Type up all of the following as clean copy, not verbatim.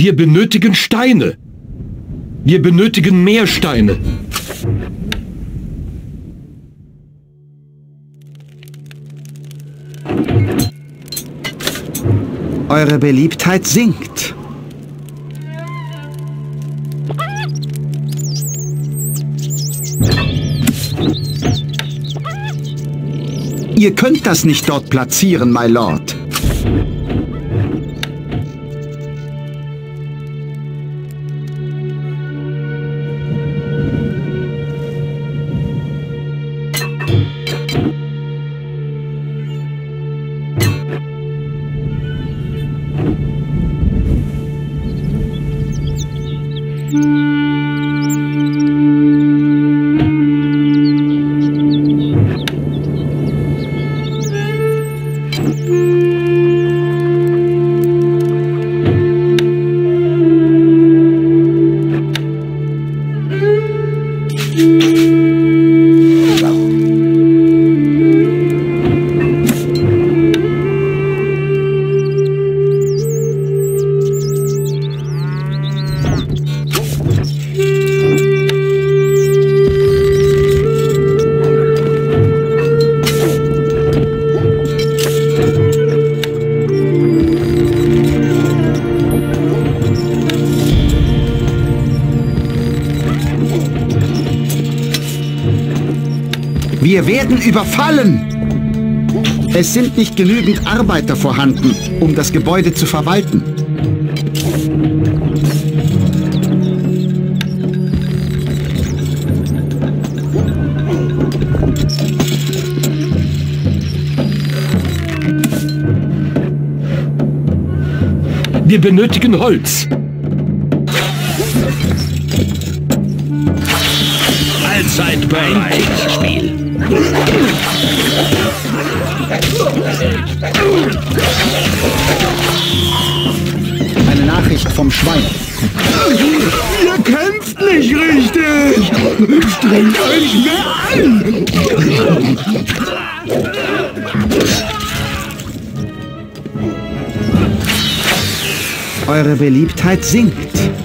Wir benötigen Steine. Wir benötigen mehr Steine. Eure Beliebtheit sinkt. Ihr könnt das nicht dort platzieren, my Lord. Wir werden überfallen! Es sind nicht genügend Arbeiter vorhanden, um das Gebäude zu verwalten. Wir benötigen Holz. Allzeit bereit. Spiel. Eine Nachricht vom Schwein. Ihr kämpft nicht richtig! Strengt euch mehr an! Eure Beliebtheit sinkt.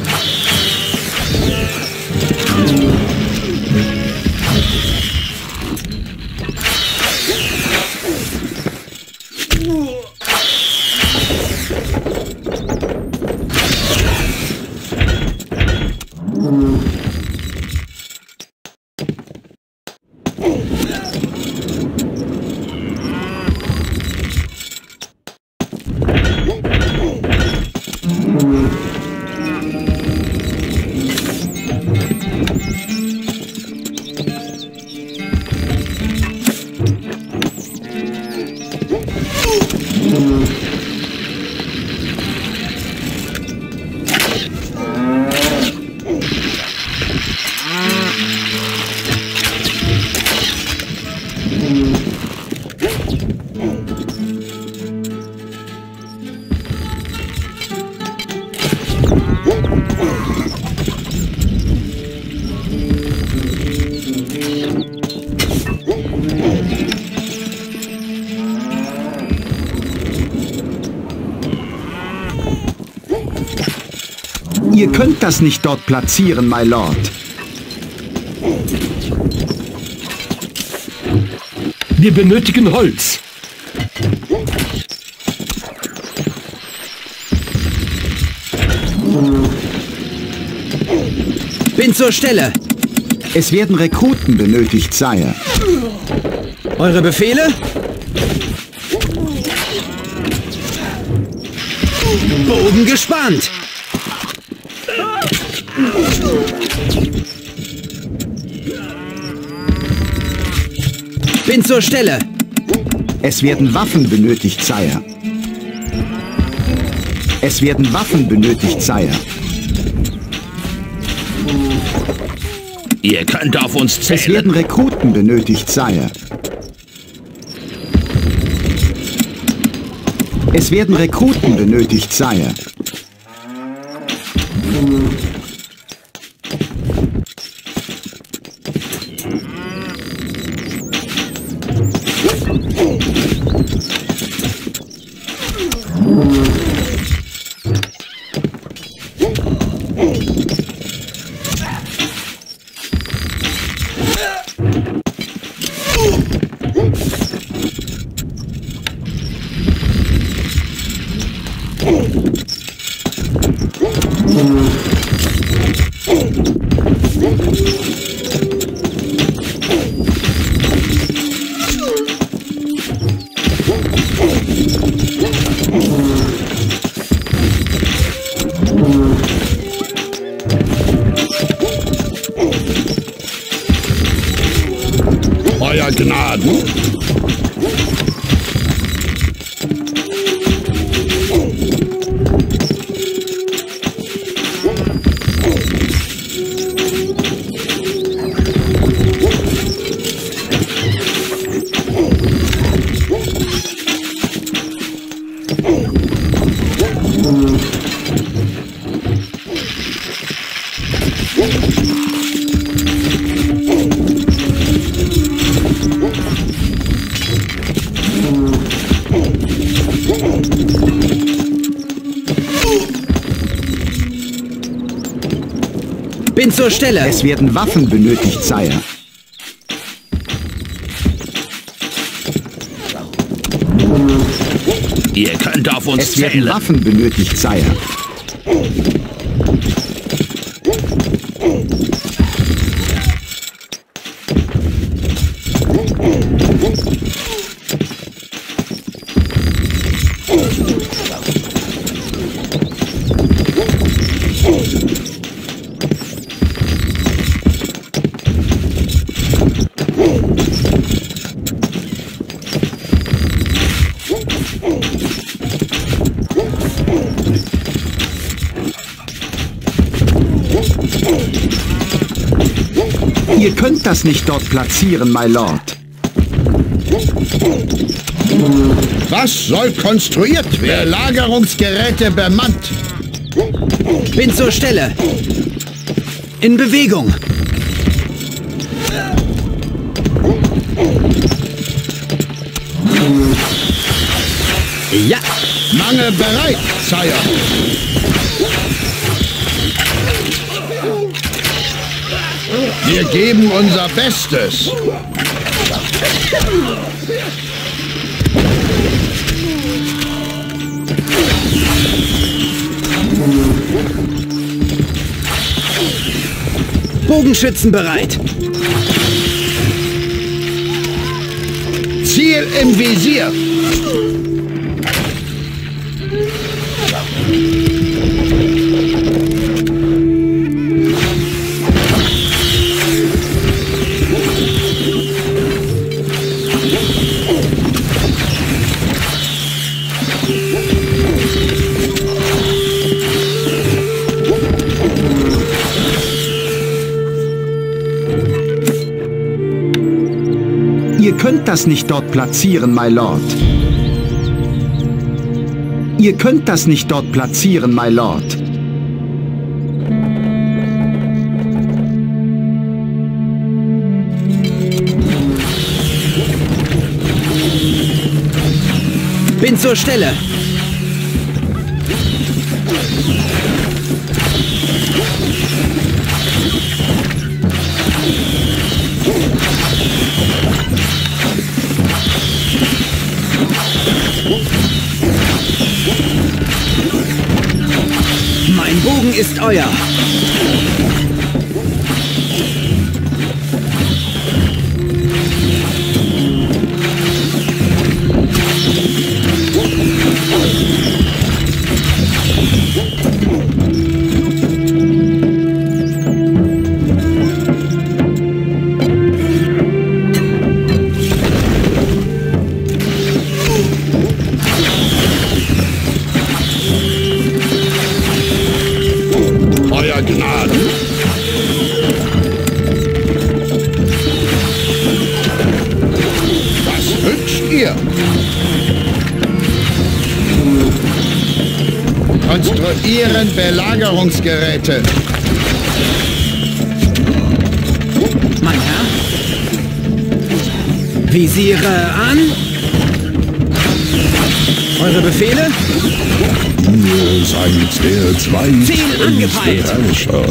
Ihr könnt das nicht dort platzieren, my Lord. Wir benötigen Holz. Bin zur Stelle. Es werden Rekruten benötigt, Sire. Eure Befehle? Bogen gespannt. Bin zur Stelle. Es werden Waffen benötigt, Sire. Es werden Waffen benötigt, Sire. Ihr könnt auf uns zählen. Es werden Rekruten benötigt, Sire. Es werden Rekruten benötigt, Sire. Euer Gnaden. Bin zur Stelle. Es werden Waffen benötigt, Sire. Ihr könnt auf uns Es werden zählen. Waffen benötigt, Sire. Ihr könnt das nicht dort platzieren, my Lord. Was soll konstruiert werden? Belagerungsgeräte bemannt. Bin zur Stelle. In Bewegung. Ja. Mangel bereit, Sire. Wir geben unser Bestes. Bogenschützen bereit. Ziel im Visier. Ihr könnt das nicht dort platzieren, my Lord. Ihr könnt das nicht dort platzieren, my Lord. Bin zur Stelle. Mein Bogen ist euer. Euer Gnaden. Was wünscht ihr? Konstruieren Belagerungsgeräte. Mein Herr. Visiere an. Eure Befehle? Ihr seid der Zweig Ziel angepeilt. Herrscher.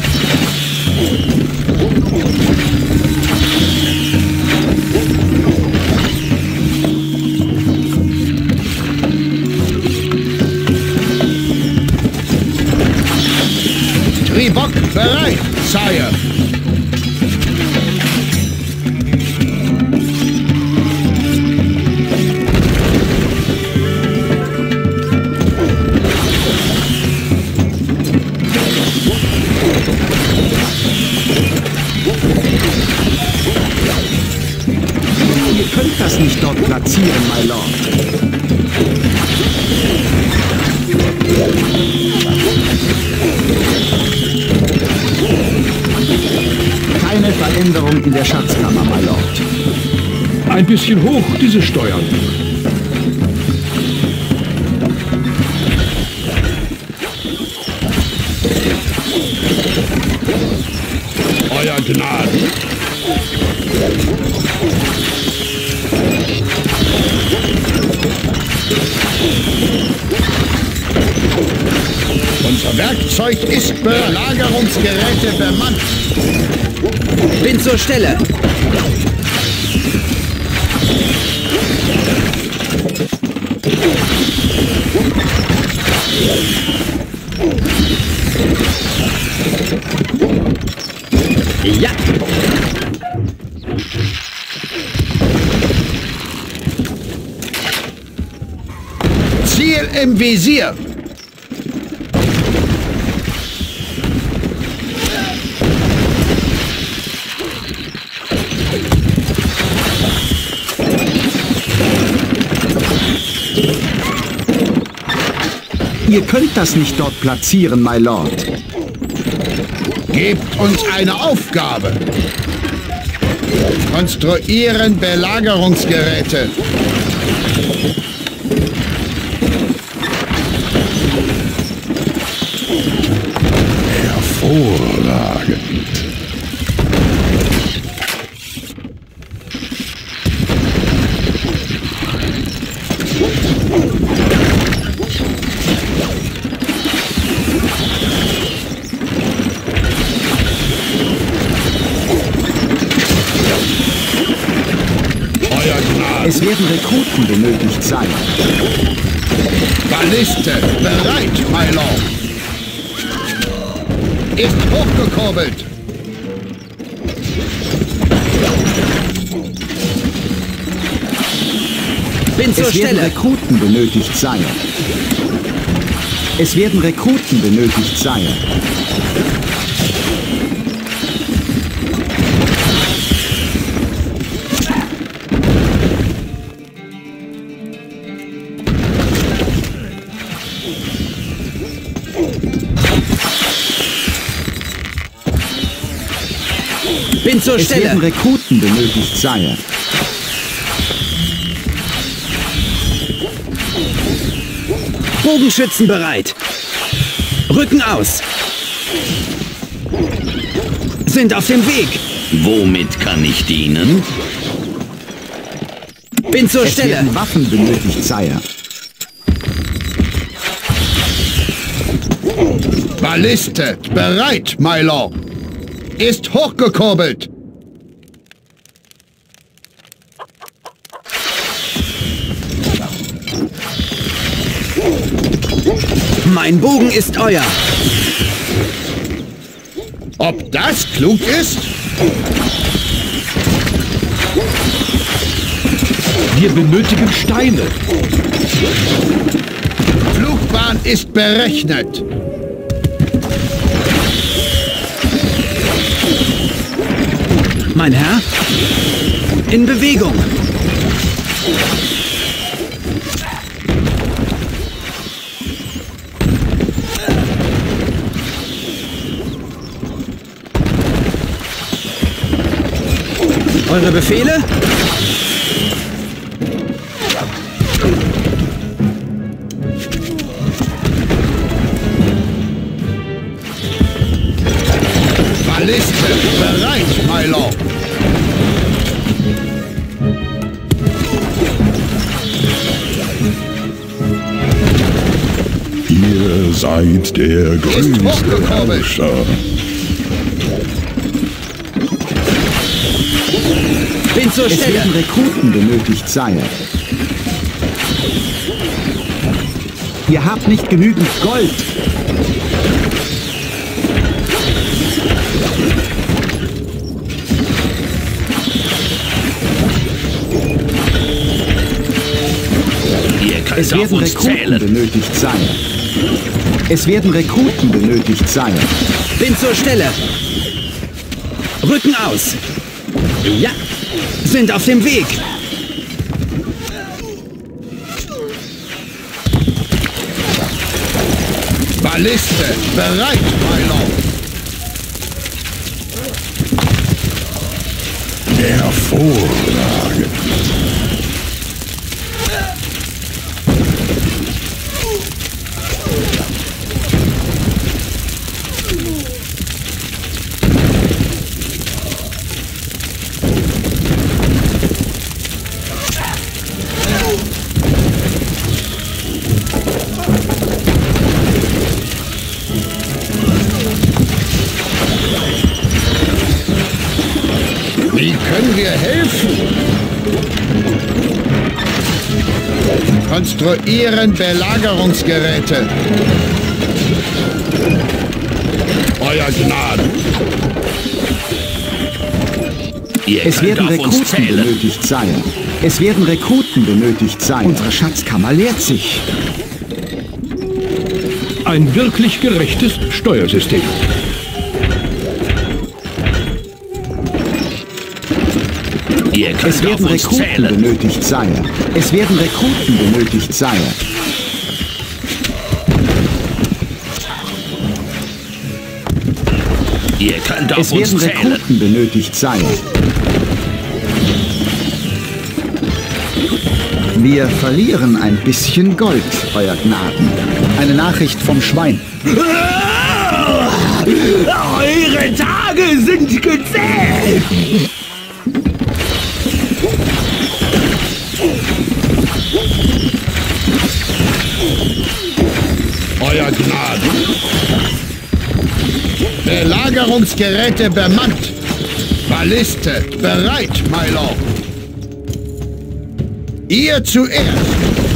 Tribok bereit, Sire. könnt das nicht dort platzieren, my Lord. Keine Veränderung in der Schatzkammer, my Lord. Ein bisschen hoch, diese Steuern. Euer Gnaden. Unser Werkzeug ist Belagerungsgeräte bemannt. Bin zur Stelle. Ja. Ziel im Visier. Ihr könnt das nicht dort platzieren, my Lord. Gebt uns eine Aufgabe. Konstruieren Belagerungsgeräte. Hervorragend. Es werden Rekruten benötigt sein. Balliste bereit, my Lord. Ist hochgekurbelt. Bin zur Es werden Stelle. Rekruten benötigt sein. Es werden Rekruten benötigt sein. Bin zur Es werden Stelle. Rekruten benötigt sein. Bogenschützen bereit. Rücken aus. Sind auf dem Weg. Womit kann ich dienen? Bin zur Es Stelle. werden Waffen benötigt sein. Balliste bereit, my Lord. Ist hochgekurbelt. Mein Bogen ist euer. Ob das klug ist? Wir benötigen Steine. Flugbahn ist berechnet. Mein Herr? In Bewegung. Eure Befehle? Balliste bereit, my Lord. Ihr seid der größte hochgekommen. Herrscher. Bin zur Es Stelle. werden Rekruten benötigt sein. Ihr habt nicht genügend Gold. Ihr könnt Es auf werden uns Rekruten zählen. benötigt sein. Es werden Rekruten benötigt sein. Bin zur Stelle. Rücken aus. Ja. Sind auf dem Weg. Balliste bereit, Mylord. Hervorragend. Wie können wir helfen? Konstruieren Belagerungsgeräte. Euer Gnaden. Ihr Es könnt werden auf uns Rekruten zählen. benötigt sein. Es werden Rekruten benötigt sein. Unsere Schatzkammer leert sich. Ein wirklich gerechtes Steuersystem. Ihr könnt Es werden auf uns Rekruten zählen. benötigt sein. Es werden Rekruten benötigt sein. Ihr könnt auf Es uns werden zählen. Rekruten benötigt sein. Wir verlieren ein bisschen Gold, Euer Gnaden. Eine Nachricht vom Schwein. Eure Tage sind gezählt! Euer Gnaden. Belagerungsgeräte bemannt. Balliste bereit, Mylord. Ihr zuerst.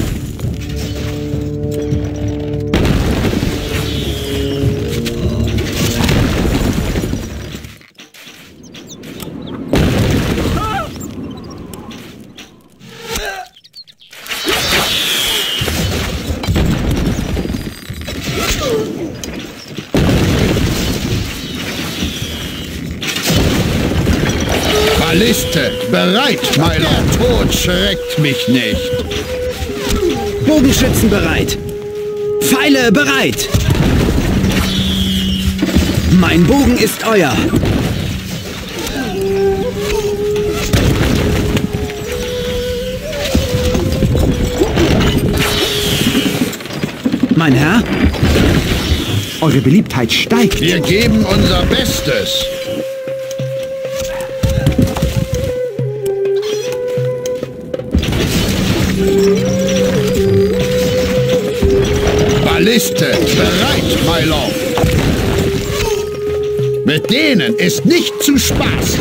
Balliste bereit, Mylord. Der Tod schreckt mich nicht. Bogenschützen bereit! Pfeile bereit! Mein Bogen ist euer! Mein Herr? Eure Beliebtheit steigt. Wir geben unser Bestes. Balliste bereit, Mylord. Mit denen ist nicht zu spaßen.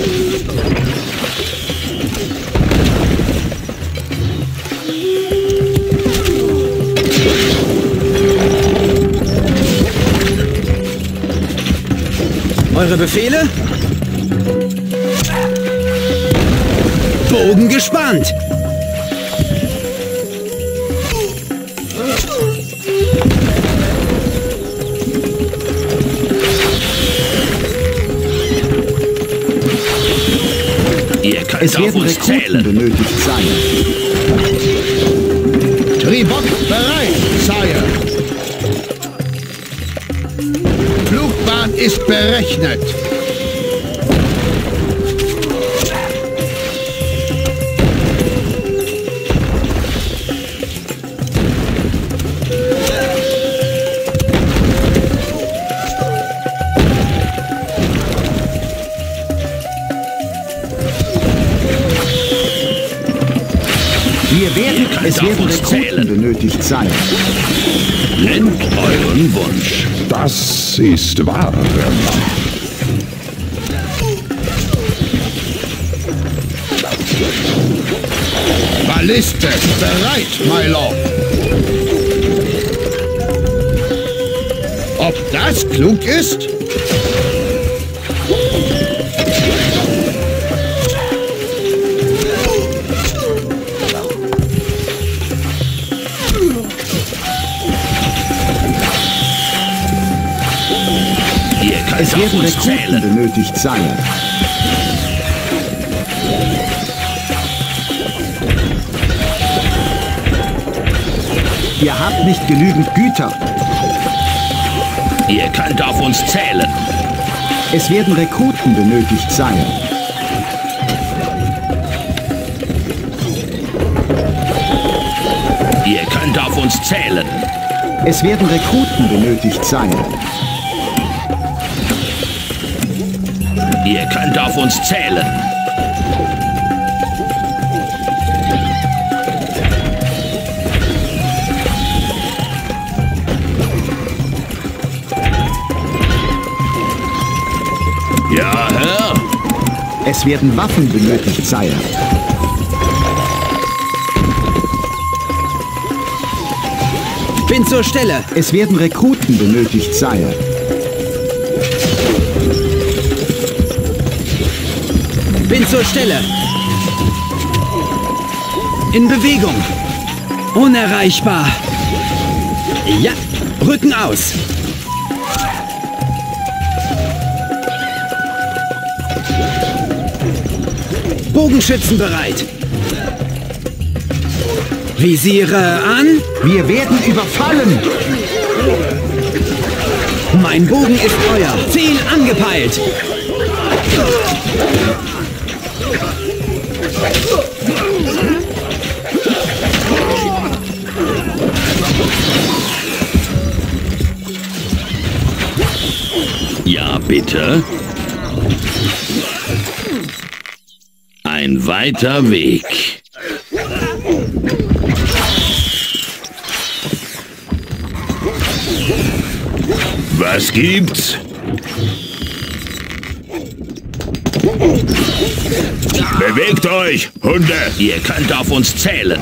Eure Befehle? Bogen gespannt! Ihr könnt Es auf werden uns Rekruten zählen. benötigt sein. Tribok bereit, Sire. Flugbahn ist berechnet. Es werden Rekruten benötigt sein. Nennt euren Wunsch. Das ist wahr. Balliste bereit, Mylord. Ob das klug ist? Es werden Rekruten benötigt sein. Ihr habt nicht genügend Güter. Ihr könnt auf uns zählen. Es werden Rekruten benötigt, Sire. Ihr könnt auf uns zählen. Es werden Rekruten benötigt, Sire. Ihr könnt auf uns zählen. Ja, Herr. Es werden Waffen benötigt, Sire. Bin zur Stelle. Es werden Rekruten benötigt, Sire. Bin zur Stelle. In Bewegung. Unerreichbar. Ja, Rücken aus. Bogenschützen bereit. Visiere an. Wir werden überfallen. Mein Bogen ist euer. Ziel angepeilt. Ja, bitte. Ein weiter Weg. Was gibt's? Bewegt euch, Hunde! Ihr könnt auf uns zählen.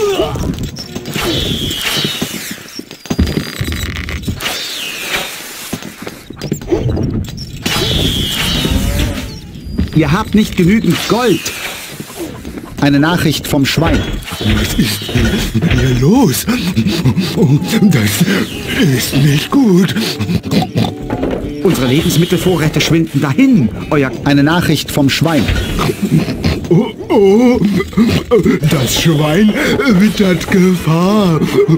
Ihr habt nicht genügend Gold. Eine Nachricht vom Schwein. Was ist hier los? Das ist nicht gut. Unsere Lebensmittelvorräte schwinden dahin. Eine Nachricht vom Schwein. Oh, das Schwein wittert Gefahr.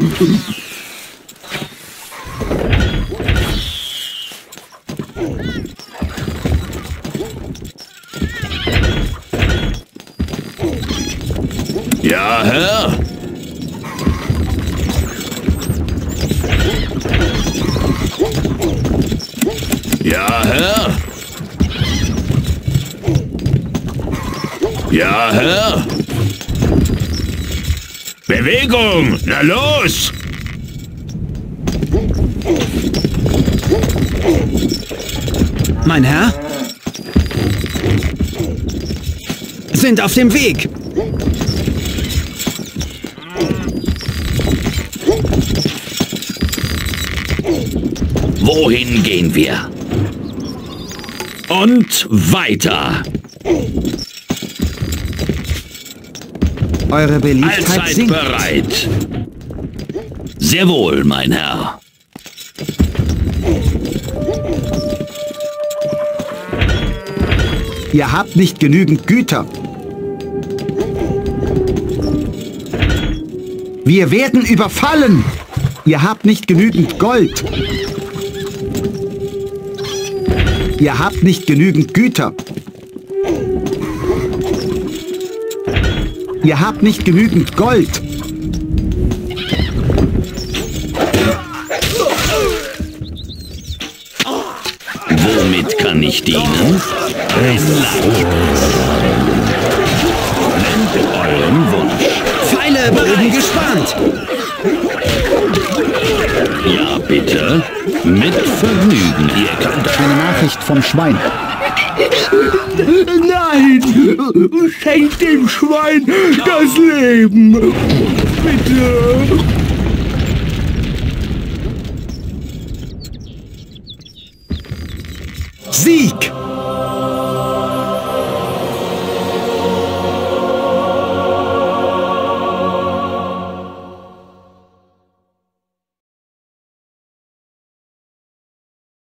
Ja, Herr. Ja, Herr. Ja, Herr. Bewegung! Na los! Mein Herr? Sind auf dem Weg. Wohin gehen wir? Und weiter. Eure Beliebtheit Allzeit sinkt. bereit. Sehr wohl, mein Herr. Ihr habt nicht genügend Güter. Wir werden überfallen. Ihr habt nicht genügend Gold. Ihr habt nicht genügend Güter. Ihr habt nicht genügend Gold. Womit kann ich dienen? Ein Nennt euren Wunsch. Pfeile bereit. Gespannt. Ja, bitte. Mit Vergnügen. Ihr könnt Eine Nachricht vom Schwein. Nein! Schenkt dem Schwein das Leben! Bitte! Sieg!